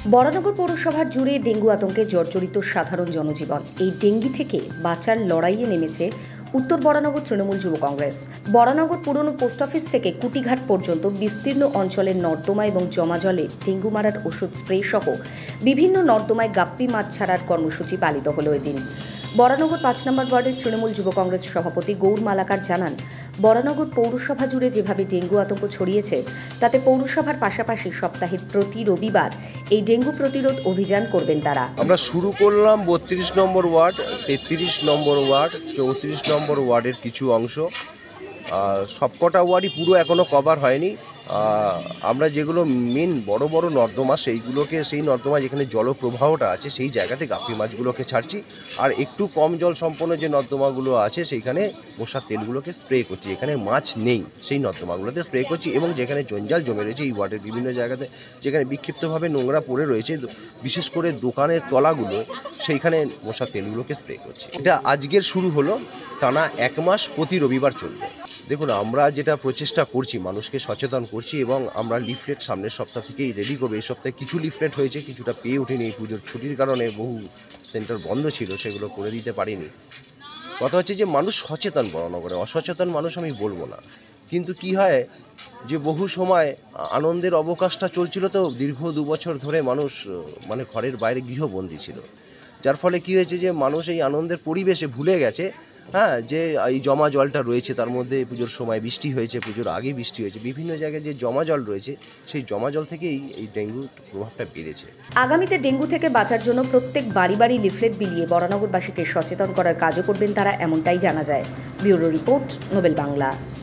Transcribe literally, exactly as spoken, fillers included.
বরানগর পৌরসভার জুড়ে ডেঙ্গু আতঙ্কে জর্জরিত সাধারণ জনজীবন। এই ডেঙ্গি থেকে বাঁচার লড়াইয়ে নেমেছে উত্তর বরানগর তৃণমূল যুব কংগ্রেস। বরানগর পুরনো পোস্ট অফিস থেকে কুটিঘাট পর্যন্ত বিস্তীর্ণ অঞ্চলের নর্দমা এবং জমা জলে ডেঙ্গু মারার ওষুধ স্প্রে সহ বিভিন্ন নর্দমায় গাপ্পি মাছ ছাড়ার কর্মসূচি পালিত হলো এদিন। বরানগর পাঁচ নম্বর ওয়ার্ডের তৃণমূল যুব কংগ্রেস সভাপতি গৌর মালাকার জানান, বরানগর পৌরসভা জুড়ে যেভাবে ডেঙ্গু আতঙ্ক ছড়িয়েছে তাতে পৌরসভার পাশাপাশি সপ্তাহের প্রতি রবিবার এই ডেঙ্গু প্রতিরোধ অভিযান করবেন তারা। আমরা শুরু করলাম বত্রিশ নম্বর ওয়ার্ড, তেত্রিশ নম্বর ওয়ার্ড, চৌত্রিশ নম্বর ওয়ার্ডের কিছু অংশ। সবকটা ওয়ার্ডই পুরো এখনও কভার হয়নি। আমরা যেগুলো মেন বড় বড় নর্দমা সেইগুলোকে সেই নর্দমা যেখানে জলপ্রবাহটা আছে সেই জায়গাতে গাপ্পি মাছগুলোকে ছাড়ছি, আর একটু কম জল সম্পন্ন যে নর্দমাগুলো আছে সেইখানে মশার তেলগুলোকে স্প্রে করছি। এখানে মাছ নেই সেই নর্দমাগুলোতে স্প্রে করছি, এবং যেখানে জঞ্জাল জমে রয়েছে এই ওয়ার্ডের বিভিন্ন জায়গাতে যেখানে বিক্ষিপ্তভাবে নোংরা পড়ে রয়েছে, বিশেষ করে দোকানের তলাগুলো, সেইখানে মশার তেলগুলোকে স্প্রে করছি। এটা আজকের শুরু হলো, টানা এক মাস প্রতি রবিবার চলবে। দেখুন, আমরা যেটা প্রচেষ্টা করছি মানুষকে সচেতন করছি, এবং আমরা লিফলেট সামনের সপ্তাহ থেকেই রেডি করবো। এই সপ্তাহে কিছু লিফলেট হয়েছে, কিছুটা পেয়ে ওঠেনি, পুজোর ছুটির কারণে বহু সেন্টার বন্ধ ছিল, সেগুলো করে দিতে পারিনি। কথা হচ্ছে যে মানুষ সচেতন, বরানগরে অসচেতন মানুষ আমি বলবো না, কিন্তু কি হয় যে বহু সময় আনন্দের অবকাশটা চলছিল, তো দীর্ঘ দু বছর ধরে মানুষ মানে ঘরের বাইরে গৃহবন্দী ছিল, যার ফলে কি হয়েছে যে মানুষ এই আনন্দের পরিবেশে ভুলে গেছে হ্যাঁ যে এই জমা জলটা রয়েছে, তার মধ্যে পুজোর সময় বৃষ্টি হয়েছে, পুজোর আগে বৃষ্টি হয়েছে, বিভিন্ন জায়গায় যে জমা জল রয়েছে সেই জমা জল থেকেই এই ডেঙ্গুর প্রভাবটা বেড়েছে। আগামীতে ডেঙ্গু থেকে বাঁচার জন্য প্রত্যেক বাড়ি বাড়ি লিফলেট বিলিয়ে বরানগরবাসীকে সচেতন করার কাজও করবেন তারা, এমনটাই জানা যায়। Bureau report, Nobel Bangla.